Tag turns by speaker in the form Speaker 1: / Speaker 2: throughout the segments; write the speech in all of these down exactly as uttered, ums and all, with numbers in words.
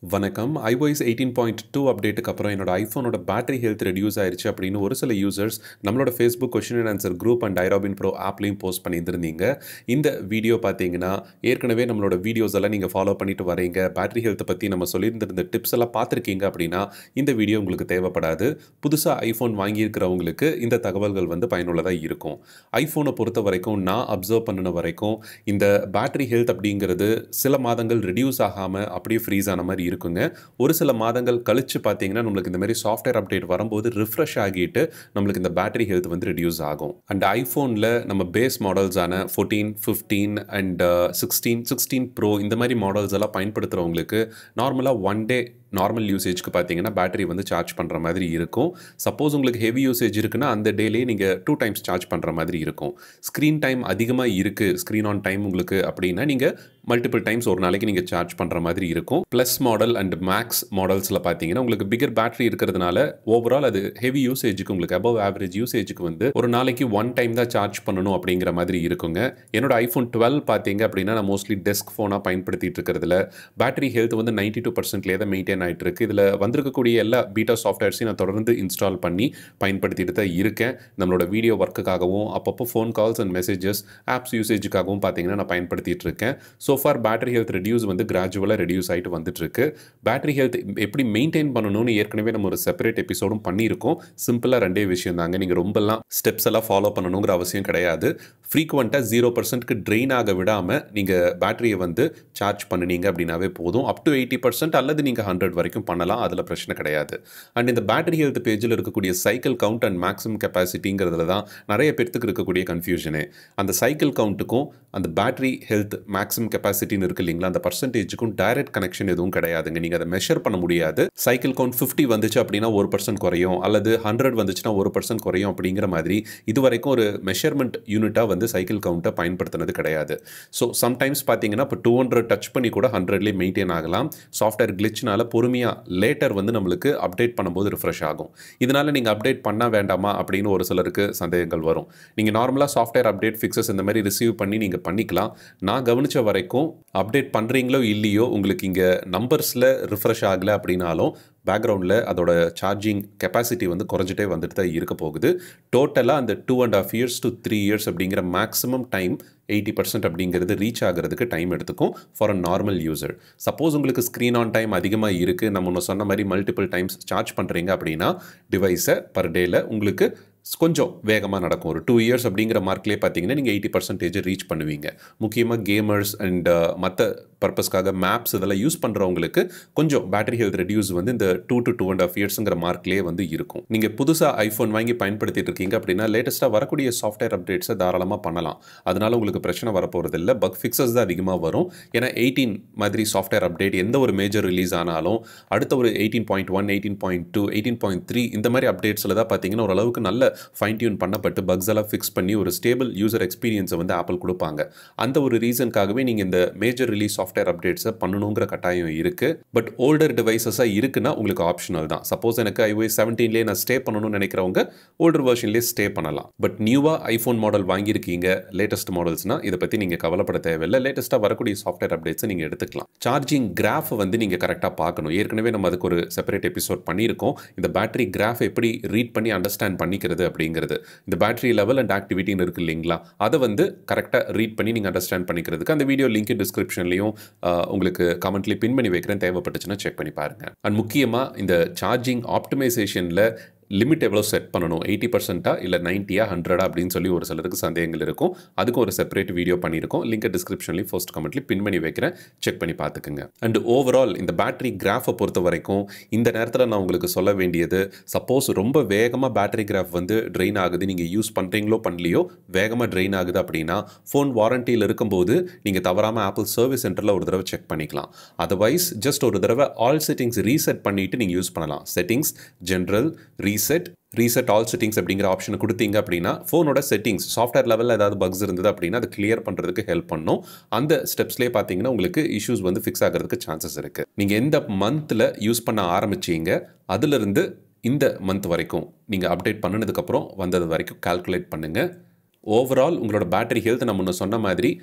Speaker 1: வணக்கம். iOS eighteen point two அப்டேட்டுக்கு அப்புறம் என்னோட ஐஃபோனோட பேட்டரி ஹெல்த் ரெடியூஸ் ஆயிருச்சு அப்படின்னு ஒரு சில யூசர்ஸ் நம்மளோட Facebook question and answer group and ஐராபின் ப்ரோ ஆப்லையும் போஸ்ட் பண்ணியிருந்தீங்க. இந்த வீடியோ பார்த்தீங்கன்னா ஏற்கனவே நம்மளோட வீடியோஸ் எல்லாம் நீங்கள் ஃபாலோ பண்ணிட்டு வரீங்க, பேட்டரி ஹெல்த்தை பற்றி நம்ம சொல்லியிருந்திருந்த டிப்ஸ் எல்லாம் பார்த்துருக்கீங்க அப்படின்னா இந்த வீடியோ உங்களுக்கு தேவைப்படாது. புதுசாக ஐஃபோன் வாங்கியிருக்கிறவங்களுக்கு இந்த தகவல்கள் வந்து பயனுள்ளதாக இருக்கும். ஐஃபோனை பொறுத்த வரைக்கும் நான் அப்சர்வ் பண்ணின வரைக்கும் இந்த பேட்டரி ஹெல்த் அப்படிங்கிறது சில மாதங்கள் ரெடியூஸ் ஆகாமல் அப்படியே ஃப்ரீஸ் ஆன மாதிரி இருக்குங்க. ஒரு சில மாதங்கள் கழிச்சு பார்த்தீங்கன்னா நம்மளுக்கு இந்த மாதிரி சாஃப்ட்வேர் அப்டேட் வரும்போது ரிஃப்ரெஷ் ஆகிட்டு நம்மளுக்கு இந்த பேட்டரி ஹெல்த் வந்து ரெடியூஸ் ஆகும். அண்ட் ஐஃபோனில் நம்ம பேஸ் மாடல்ஸான fourteen fifteen and sixteen sixteen pro இந்த மாதிரி மாடல்ஸ் எல்லாம் பயன்படுத்துகிறவங்களுக்கு நார்மலாக ஒன் டே நார்மல் யூசேஜ்க்கு பார்த்தீங்கன்னா பேட்டரி வந்து சார்ஜ் பண்ணுற மாதிரி இருக்கும். சப்போஸ் உங்களுக்கு ஹெவி யூசேஜ் இருக்குன்னா அந்த டேலேயே நீங்கள் டூ டைம்ஸ் சார்ஜ் பண்ணுற மாதிரி இருக்கும். ஸ்க்ரீன் டைம் அதிகமாக இருக்குது, ஸ்க்ரீன் ஆன் டைம் உங்களுக்கு அப்படின்னா நீங்கள் மல்டிபிள் டைம்ஸ் ஒரு நாளைக்கு நீங்கள் சார்ஜ் பண்ணுற மாதிரி இருக்கும். ப்ளஸ் மாடல் அண்ட் மேக்ஸ் மாடல்ஸில் பார்த்தீங்கன்னா உங்களுக்கு பிகர் பேட்டரி இருக்கிறதுனால ஓவரால் அது ஹெவி யூசேஜுக்கு உங்களுக்கு அபவ் ஆவரேஜ் யூசேஜுக்கு வந்து ஒரு நாளைக்கு ஒன் டைம் தான் சார்ஜ் பண்ணணும் அப்படிங்கிற மாதிரி இருக்குங்க. என்னோட ஐஃபோன் டுவெல் பார்த்தீங்க அப்படின்னா நான் மோஸ்ட்லி டெஸ்க் ஃபோனாக பயன்படுத்திட்டு இருக்கிறதுல பேட்டரி ஹெல்த் வந்து நைன்டி டூ பர்சன்ட்லேயே தான் மெயின்டைன் ஆகிட்டு இருக்கு. இதில் வந்திருக்கக்கூடிய எல்லா பீட்டா சாஃப்ட்வேர்ஸையும் நான் தொடர்ந்து இன்ஸ்டால் பண்ணி பயன்படுத்திட்டு தான் இருக்கேன். நம்மளோட வீடியோ ஒர்க்குக்காகவும் அப்பப்போ phone calls and messages apps யூசேஜுக்காகவும் பார்த்தீங்கன்னா நான் பயன்படுத்திட்டு இருக்கேன். So far battery health reduce வந்து கிராஜுவலாக ரெடியூஸ் ஆகிட்டு வந்துட்டு இருக்கு. பேட்டரி ஹெல்த் எப்படி மெயின்டைன் பண்ணணும்னு ஏற்கனவே நம்ம ஒரு செப்பரேட் எபிசோடும் பண்ணியிருக்கோம். சிம்பிளாக ரெண்டே விஷயம் தாங்க, நீங்கள் ரொம்பலாம் ஸ்டெப்ஸ் எல்லாம் ஃபாலோ பண்ணணுங்கிற அவசியம் கிடையாது. ஃப்ரீக்வெண்ட்டாக ஜீரோ பர்சன்ட்க்கு ட்ரெயின் ஆக விடாமல் நீங்கள் பேட்டரியை வந்து சார்ஜ் பண்ணினீங்க அப்படின்னாவே போதும். அப் டு எயிட்டி பர்சன்ட் அல்லது நீங்கள் ஹண்ட்ரட் வரைக்கும் பண்ணலாம், அதில் பிரச்சனை கிடையாது. அண்ட் இந்த பேட்டரி ஹெல்த் பேஜில் இருக்கக்கூடிய சைக்கிள் கவுண்ட் அண்ட் மேக்ஸிமம் கெப்பாசிட்டிங்கிறதுல தான் நிறைய பேர்த்துக்கு இருக்கக்கூடிய கன்ஃபியூஷனே. அந்த சைக்கிள் கவுண்ட்டுக்கும் அந்த பேட்டரி ஹெல்த் மேக்ஸிமம் கெப்பாசிட்டின்னு இருக்கு இல்லைங்களா, அந்த பர்சன்டேஜுக்கும் டைரக்ட் கனெக்ஷன் எதுவும் கிடையாதுங்க. நீங்கள் அதை மெஷர் பண்ண முடியாது. சைக்கிள் கவுண்ட் ஃபிஃப்டி வந்துச்சு அப்படின்னா ஒரு பர்சன்ட் குறையும், அல்லது ஹண்ட்ரட் வந்துச்சுன்னா ஒரு பர்சன்ட் குறையும் அப்படிங்கிற மாதிரி இது வரைக்கும் ஒரு மெஷர்மெண்ட் யூனிட்டாக வந்து சைக்கிள் கவுண்ட்டை பயன்படுத்தினது கிடையாது. ஸோ சம்டைம்ஸ் பார்த்தீங்கன்னா இப்போ டூ ஹண்ட்ரட் டச் பண்ணி கூட ஹண்ட்ரட்லேயே மெயின்டைன் ஆகலாம். சாஃப்ட்வேர் கிளிச்னால பொறுமையாக லேட்டர் வந்து நம்மளுக்கு அப்டேட் பண்ணும்போது ரிஃப்ரெஷ் ஆகும். இதனால் நீங்கள் அப்டேட் பண்ண வேண்டாமா அப்படின்னு ஒரு சிலருக்கு சந்தேகங்கள் வரும். நீங்கள் நார்மலாக சாஃப்ட்வேர் அப்டேட் ஃபிக்ஸஸ் இந்த மாதிரி ரிசீவ் பண்ணி நீங்கள் பண்ணிக்கலாம். நான் கவனித்த வரைக்கும் அப்டேட் பண்ணுறீங்களோ இல்லையோ உங்களுக்கு இங்கே நம்பர்ஸில் ரிஃப்ரெஷ் ஆகலை அப்படின்னாலும் பேக்ரவுண்டில் அதோட சார்ஜிங் கெப்பாசிட்டி வந்து குறைஞ்சிட்டே வந்துட்டு தான் இருக்க போகுது. டோட்டலாக அந்த two and half years to three years அப்படிங்கிற மேக்ஸிமம் டைம் எயிட்டி பர்சன்ட் அப்படிங்கிறது ரீச் ஆகிறதுக்கு டைம் எடுத்துக்கும் for a normal user. Suppose உங்களுக்கு ஸ்க்ரீன் ஆன் டைம் அதிகமாக இருக்குது, நம்ம ஒன்று சொன்ன மாதிரி மல்டிபிள் டைம்ஸ் சார்ஜ் பண்ணுறீங்க அப்படின்னா டிவைஸை பர் டேயில் உங்களுக்கு கொஞ்சம் வேகமாக நடக்கும். ஒரு டூ இயர்ஸ் அப்படிங்கிற மார்க்லேயே பார்த்தீங்கன்னா நீங்கள் எயிட்டி பர்சன்டேஜ் ரீச் பண்ணுவீங்க. முக்கியமாக கேமர்ஸ் அண்ட் மற்ற பர்பஸ்க்காக மேப்ஸ் இதெல்லாம் யூஸ் பண்ணுறவங்களுக்கு கொஞ்சம் பேட்டரி ஹெல்த் ரெடியூஸ் வந்து இந்த two to two and half இயர்ஸுங்கிற மார்க்லேயே வந்து இருக்கும். நீங்கள் புதுசாக ஐஃபோன் வாங்கி பயன்படுத்திட்டு இருக்கீங்க அப்படின்னா லேட்டஸ்ட்டாக வரக்கூடிய சாஃப்ட்வேர் அப்டேட்ஸை தாராளமாக பண்ணலாம். அதனால் உங்களுக்கு பிரச்சனை வரப்போகிறது இல்லை. பக் ஃபிக்ஸஸ் தான் அதிகமாக வரும். ஏன்னா எயிட்டீன் மாதிரி சாஃப்ட்வேர் அப்டேட் எந்த ஒரு மேஜர் ரிலீஸ் ஆனாலும் அடுத்த ஒரு eighteen point one eighteen point two eighteen point three இந்த மாதிரி அப்டேட்ஸில் தான் பார்த்தீங்கன்னா ஓரளவுக்கு நல்ல ஃபைன் டியூன் பண்ணப்பட்டு பக்ஸ் எல்லாம் ஃபிக்ஸ் பண்ணி ஒரு ஸ்டேபிள் யூசர் எக்ஸ்பீரியன்ஸை வந்து ஆப்பிள் கொடுப்பாங்க. அந்த ஒரு ரீசனுக்காகவே நீங்கள் இந்த மேஜர் ரிலீஸ் சாஃப்ட்வேர் அப்டேட்ஸை பண்ணணுங்கிற கட்டாயம் இருக்குது. பட் ஓல்டர் டிவைசஸாக இருக்குன்னா உங்களுக்கு ஆப்ஷனல் தான். சப்போஸ் எனக்கு ஐஓஎஸ் செவன்டீன்லேயே நான் ஸ்டே பண்ணணும்னு நினைக்கிறவங்க ஓல்டர் வெர்ஷன்லேயே ஸ்டே பண்ணலாம். பட் நியூவாக ஐஃபோன் மாடல் வாங்கியிருக்கீங்க, லேட்டஸ்ட் மாடல்ஸ்னால் இதை பற்றி நீங்கள் கவலைப்பட தேவையில்லை. லேட்டஸ்ட்டாக வரக்கூடிய சாஃப்ட்வேர் அப்டேட்ஸை நீங்கள் எடுத்துக்கலாம். சார்ஜிங் கிராஃப் வந்து நீங்கள் கரெக்டாக பார்க்கணும். ஏற்கனவே நம்ம அதுக்கு ஒரு செப்பரேட் எபிசோட் பண்ணியிருக்கோம். இந்த பேட்டரி கிராஃப் எப்படி ரீட் பண்ணி அண்டர்ஸ்டாண்ட் பண்ணிக்கிறது அப்படிங்கிறது, இந்த பேட்டரி லெவல் அண்ட் ஆக்டிவிட்டின்னு இருக்கு இல்லைங்களா, அதை வந்து கரெக்டாக ரீட் பண்ணி நீங்கள் அண்டர்ஸ்டாண்ட் பண்ணிக்கிறதுக்கு அந்த வீடியோ லிங்க் டிஸ்கிரிப்ஷன்லையும் உங்களுக்கு கமெண்ட்லேயும் பின் பண்ணி வைக்கிறேன். தேவைப்பட்டுச்சுன்னா செக் பண்ணி பாருங்கள். அண்ட் முக்கியமாக இந்த சார்ஜிங் ஆப்டிமைசேஷனில் லிமிட் எவ்வளோ செட் பண்ணணும், எயிட்டி பர்சன்ட்டா இல்லை நைன்ட்டியா ஹண்ட்ரடா அப்படின்னு சொல்லி ஒரு சிலருக்கு சந்தேகங்கள் இருக்கும். அதுக்கும் ஒரு செப்பரேட் வீடியோ பண்ணியிருக்கோம். லிங்க் டிஸ்கிரிப்ஷன்லேயும் ஃபர்ஸ்ட் கமெண்ட்லேயும் பின் பண்ணி வைக்கிறேன், செக் பண்ணி பார்த்துக்குங்க. அண்ட் ஓவரால் இந்த பேட்டரி கிராஃபை பொறுத்த வரைக்கும் இந்த நேரத்தில் நான் உங்களுக்கு சொல்ல வேண்டியது, சப்போஸ் ரொம்ப வேகமாக பேட்டரி கிராஃப் வந்து ட்ரெயின் ஆகுது, நீங்கள் யூஸ் பண்ணுறீங்களோ பண்ணலையோ வேகமாக ட்ரெயின் ஆகுது அப்படின்னா ஃபோன் வாரண்டியில் இருக்கும்போது நீங்கள் தவறாமல் ஆப்பிள் சர்வீஸ் சென்டரில் ஒரு தடவை செக் பண்ணிக்கலாம். அதர்வைஸ் ஜஸ்ட் ஒரு தடவை ஆல் செட்டிங்ஸ் ரீசெட் பண்ணிவிட்டு நீங்கள் யூஸ் பண்ணலாம். Settings, general, reset reset all settings அப்படிங்கிற ஆப்ஷனை கொடுத்தீங்க அப்படின்னா ஃபோனோட செட்டிங்ஸ் சாஃப்ட்வேர் லெவலில் ஏதாவது பக்ஸ் இருந்தது அப்படின்னா அதை கிளியர் பண்ணுறதுக்கு ஹெல்ப் பண்ணும். அந்த ஸ்டெப்ஸ்லேயே பார்த்தீங்கன்னா உங்களுக்கு இஷ்யூஸ் வந்து ஃபிக்ஸ் ஆகிறதுக்கு சான்சஸ் இருக்குது. நீங்கள் எந்த மந்தில் யூஸ் பண்ண ஆரம்பிச்சிங்க அதிலிருந்து இந்த மந்த் வரைக்கும் நீங்கள் அப்டேட் பண்ணினதுக்கப்புறம் வந்தது வரைக்கும் கால்குலேட் பண்ணுங்கள். ஓவரால் உங்களோட பேட்டரி ஹெல்த் நம்ம முன்ன சொன்ன மாதிரி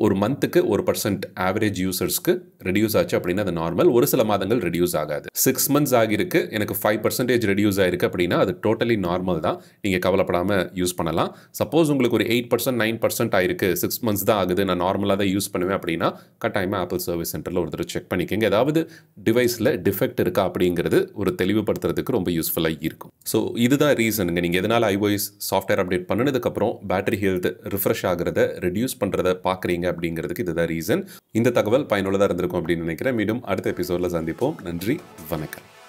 Speaker 1: ஒரு மந்த்துக்கு ஒரு பர்சன்ட் ஆவரேஜ் யூசர்ஸ்க்கு ரெடியூஸ் ஆச்சு அப்படின்னா அது நார்மல். ஒரு சில மாதங்கள் ரெடியூஸ் ஆகாது. சிக்ஸ் மந்த்ஸ் ஆகிருக்கு, எனக்கு ஃபைவ் பர்சன்டேஜ் ரெடியூஸ் ஆயிருக்கு அப்படின்னா அது டோட்டலி நார்மல் தான். நீங்கள் கவலைப்படாமல் யூஸ் பண்ணலாம். சப்போஸ் உங்களுக்கு ஒரு எயிட் பர்சன்ட் நைன் பர்சன்ட் ஆயிருக்கு, சிக்ஸ் மந்த்ஸ் தான் ஆகுது, நான் நார்மலாக தான் யூஸ் பண்ணுவேன் அப்படின்னா கட்டாயமாக ஆப்பிள் சர்வீஸ் சென்டரில் ஒரு தடவை செக் பண்ணிக்கோங்க. ஏதாவது டிவைஸில் டிஃபெக்ட் இருக்கா அப்படிங்கிறது ஒரு தெளிவுபடுத்துறதுக்கு ரொம்ப யூஸ்ஃபுல்லாக இருக்கும். ஸோ இதுதான் ரீசனுங்க. நீங்கள் எதனால் ஐஓஎஸ் சாஃப்ட்வேர் அப்டேட் பண்ணினதுக்கப்புறம் பேட்டரி ஹெல்த் ரிஃப்ரெஷ் ஆகிறத ரெடியூஸ் பண்ணுறத பார்க்குறீங்க அப்படிங்கிறதுக்கு இதுதான் ரீசன். இந்த தகவல் பயனுள்ளதாக இருந்திருக்கும் அப்படின்னு நினைக்கிறேன். மீண்டும் அடுத்த எபிசோடில் சந்திப்போம். நன்றி, வணக்கம்.